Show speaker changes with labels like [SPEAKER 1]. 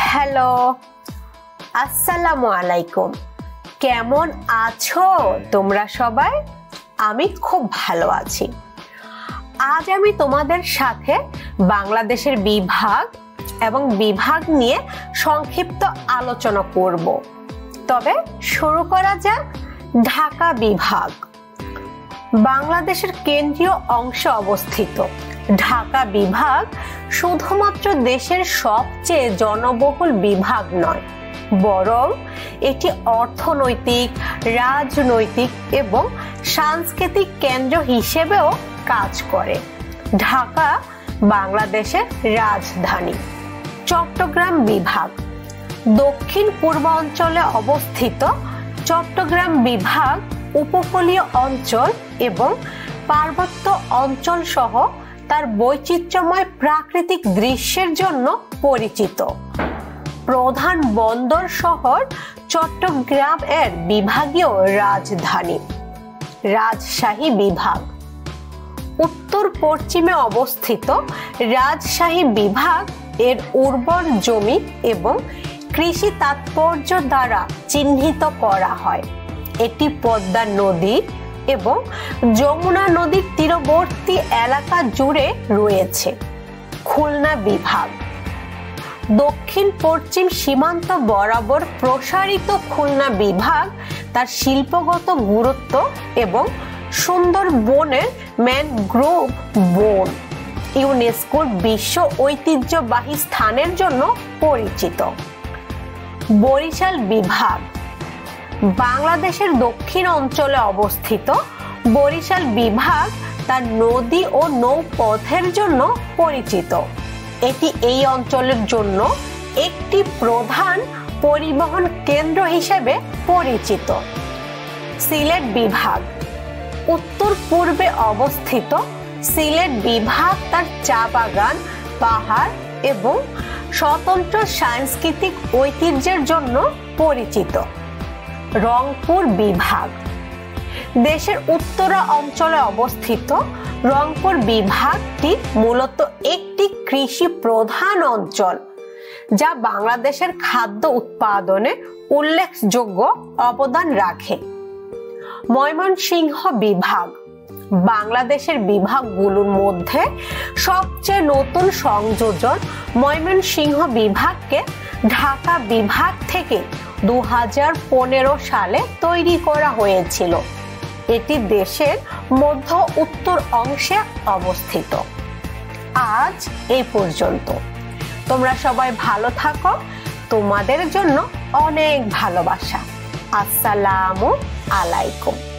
[SPEAKER 1] Hello, আসসালামু আলাইকুম। কেমন আছো তোমরা সবাই? আমি খুব ভালো আছি। আজ আমি তোমাদের সাথে বাংলাদেশের বিভাগ এবং বিভাগ নিয়ে সংক্ষিপ্ত আলোচনা করব। তবে শুরু করা যাক। ঢাকা বিভাগ বাংলাদেশের কেন্দ্রীয় অংশে অবস্থিত। ঢাকা বিভাগ শুধুমাত্র দেশের সবচেয়ে জনবহুল বিভাগ নয়, বরং এটি অর্থনৈতিক, রাজনৈতিক এবং সাংস্কৃতিক কেন্দ্র হিসেবেও কাজ করে। ঢাকা বাংলাদেশের রাজধানী। চট্টগ্রাম বিভাগ দক্ষিণ পূর্বাঞ্চলে অবস্থিত। চট্টগ্রাম বিভাগ উপকূলীয় অঞ্চল এবং পার্বত্য অঞ্চল সহ তার বৈচিত্র্যময় প্রাকৃতিক দৃশ্যের জন্য পরিচিত। প্রধান বন্দর শহর চট্টগ্রাম এর বিভাগীয় রাজধানী। রাজশাহী বিভাগ উত্তর পশ্চিমে অবস্থিত। রাজশাহী বিভাগ এর উর্বর জমি এবং কৃষি তাৎপর্য দ্বারা চিহ্নিত করা হয়। এটি পদ্মা নদী এবং যমুনা নদীর তীরবর্তী এলাকা জুড়ে রয়েছে। খুলনা বিভাগ দক্ষিণ পশ্চিম সীমান্ত বরাবর প্রসারিত খুলনা বিভাগ তার শিল্পগত গুরুত্ব এবং সুন্দর বনের ম্যানগ্রোভ বন, ইউনেস্কোর বিশ্ব ঐতিহ্যবাহী স্থানের জন্য পরিচিত। বরিশাল বিভাগ বাংলাদেশের দক্ষিণ অঞ্চলে অবস্থিত। বরিশাল বিভাগ তার নদী ও নৌপথের জন্য পরিচিত। এটি এই অঞ্চলের জন্য একটি প্রধান পরিবহন কেন্দ্র হিসেবে পরিচিত। সিলেট বিভাগ উত্তর পূর্বে অবস্থিত। সিলেট বিভাগ তার চা বাগান, পাহাড় এবং স্বতন্ত্র সাংস্কৃতিক ঐতিহ্যের জন্য পরিচিত। রংপুর বিভাগ দেশের উত্তরা অঞ্চলে অবস্থিত। রংপুর বিভাগটি মূলত একটি কৃষি প্রধান অঞ্চল, যা বাংলাদেশের খাদ্য উৎপাদনে উল্লেখযোগ্য অবদান রাখে। ময়মনসিংহ বিভাগ বাংলাদেশের বিভাগগুলোর মধ্যে সবচেয়ে নতুন সংযোজন। ময়মনসিংহ বিভাগকে ঢাকা বিভাগ থেকে 2015 সালে তৈরি করা হয়েছিল। এটি দেশের মধ্য উত্তর অংশে অবস্থিত। আজ এই পর্যন্ত। তোমরা সবাই ভালো থাকো। তোমাদের জন্য অনেক ভালোবাসা। আসসালামু আলাইকুম।